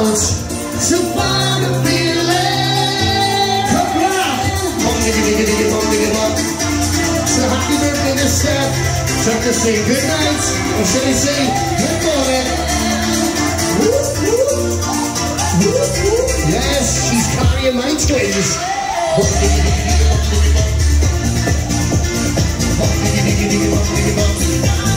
out to find a feeling. Come on! Bum diggy diggy diggy bum diggy bum. So happy birthday to Steph. Time to say good night, or should I say good morning? Whoop, whoop. Whoop, whoop. Yes, she's carrying my twins. Bum diggy diggy diggy bum diggy bum. Bum diggy diggy diggy bum diggy bum.